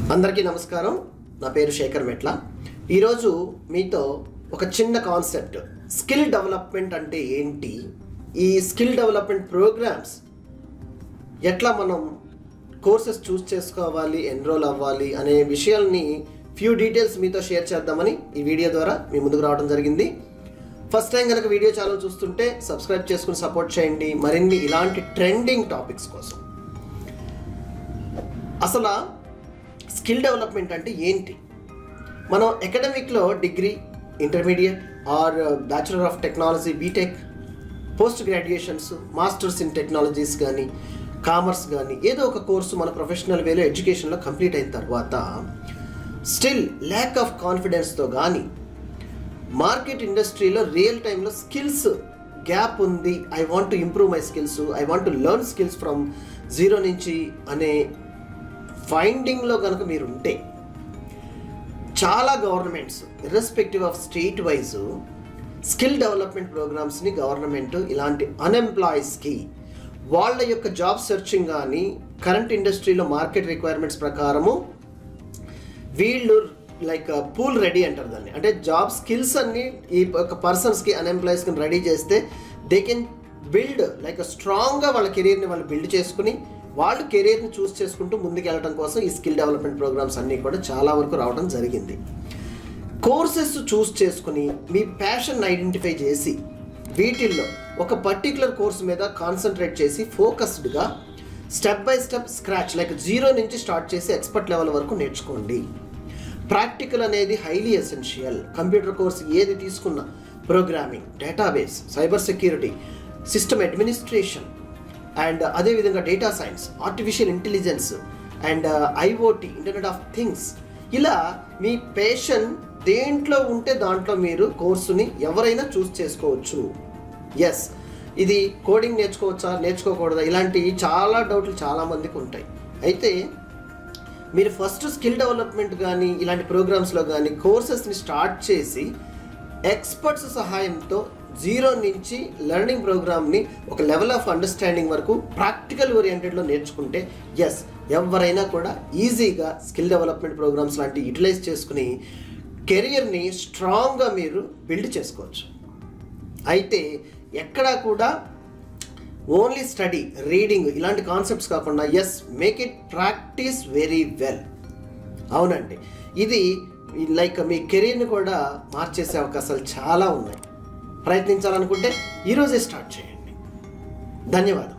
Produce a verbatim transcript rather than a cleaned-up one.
అందరికీ నమస్కారం. నా పేరు శేఖర్ మెట్ల. ఈరోజు మీతో ఒక చిన్న కాన్సెప్ట్, స్కిల్ డెవలప్మెంట్ అంటే ఏంటి, ఈ స్కిల్ డెవలప్మెంట్ ప్రోగ్రామ్స్ ఎట్లా మనం కోర్సెస్ చూస్ చేసుకోవాలి, ఎన్రోల్ అవ్వాలి అనే విషయాల్ని ఫ్యూ డీటెయిల్స్ మీతో షేర్ చేద్దామని ఈ వీడియో ద్వారా మీ ముందుకు రావడం జరిగింది. ఫస్ట్ టైం కనుక వీడియో ఛానల్ చూస్తుంటే సబ్స్క్రైబ్ చేసుకుని సపోర్ట్ చేయండి మరిన్ని ఇలాంటి ట్రెండింగ్ టాపిక్స్ కోసం. అసలు స్కిల్ డెవలప్మెంట్ అంటే ఏంటి? మనం అకాడమిక్లో degree, intermediate or bachelor of technology, BTech, post graduations, masters in technologies కానీ, కామర్స్ కానీ ఏదో ఒక కోర్సు మన ప్రొఫెషనల్ వేలో ఎడ్యుకేషన్లో కంప్లీట్ అయిన తర్వాత స్టిల్ ల్యాక్ ఆఫ్ కాన్ఫిడెన్స్తో కానీ మార్కెట్ ఇండస్ట్రీలో రియల్ టైంలో స్కిల్స్ గ్యాప్ ఉంది, I want to improve my skills, I want to learn skills from zero నుంచి అనే ఫైండింగ్లో కనుక మీరు ఉంటే చాలా governments irrespective of state wise skill development ప్రోగ్రామ్స్ని గవర్నమెంట్ ఇలాంటి అన్ఎంప్లాయీస్కి వాళ్ళ యొక్క జాబ్ సెర్చింగ్ కానీ కరెంట్ ఇండస్ట్రీలో మార్కెట్ రిక్వైర్మెంట్స్ ప్రకారము వీళ్ళు లైక్ పూల్ రెడీ అంటారు దాన్ని. అంటే జాబ్ స్కిల్స్ అన్ని ఈ ఒక పర్సన్స్కి అన్ఎంప్లాయీస్కి రెడీ చేస్తే దే కెన్ బిల్డ్ లైక్ స్ట్రాంగ్గా వాళ్ళ కెరీర్ని వాళ్ళు బిల్డ్ చేసుకుని వాళ్ళు కెరీర్ని చూస్ చేసుకుంటూ ముందుకు వెళ్ళడం కోసం ఈ స్కిల్ డెవలప్మెంట్ ప్రోగ్రామ్స్ అన్నీ కూడా చాలా వరకు రావడం జరిగింది. కోర్సెస్ చూస్ చేసుకుని మీ ప్యాషన్ ఐడెంటిఫై చేసి వీటిల్లో ఒక పర్టికులర్ కోర్స్ మీద కాన్సన్ట్రేట్ చేసి ఫోకస్డ్గా step by step scratch like zero నుంచి స్టార్ట్ చేసి ఎక్స్పర్ట్ లెవెల్ వరకు నేర్చుకోండి. ప్రాక్టికల్ అనేది హైలీ ఎసెన్షియల్. కంప్యూటర్ కోర్స్ ఏది తీసుకున్నా programming, database, cyber security, system administration and అదేవిధంగా data science, artificial intelligence and IoT, internet of things, ఇలా మీ పేషన్ దేంట్లో ఉంటే దాంట్లో మీరు కోర్సుని ఎవరైనా చూస్ చేసుకోవచ్చు. ఎస్, ఇది కోడింగ్ నేర్చుకోవచ్చా, నేర్చుకోకూడదా, ఇలాంటి చాలా డౌట్లు చాలామందికి ఉంటాయి. అయితే మీరు ఫస్ట్ స్కిల్ డెవలప్మెంట్ కానీ ఇలాంటి ప్రోగ్రామ్స్లో కానీ కోర్సెస్ని స్టార్ట్ చేసి ఎక్స్పర్ట్స్ సహాయంతో జీరో నుంచి లెర్నింగ్ ప్రోగ్రామ్ని ఒక లెవెల్ ఆఫ్ అండర్స్టాండింగ్ వరకు ప్రాక్టికల్ ఓరియంటెడ్లో నేర్చుకుంటే ఎస్ ఎవరైనా కూడా ఈజీగా స్కిల్ డెవలప్మెంట్ ప్రోగ్రామ్స్ లాంటి యూటిలైజ్ చేసుకుని కెరియర్ని స్ట్రాంగ్గా మీరు బిల్డ్ చేసుకోవచ్చు. అయితే ఎక్కడా కూడా ఓన్లీ స్టడీ, రీడింగ్ ఇలాంటి కాన్సెప్ట్స్ కాకుండా yes make it practice very well. అవునండి, ఇది లైక్ మీ కెరీర్ని కూడా మార్చేసే అవకాశాలు చాలా ఉన్నాయి. ప్రయత్నించాలనుకుంటే ఈరోజే స్టార్ట్ చేయండి. ధన్యవాదాలు.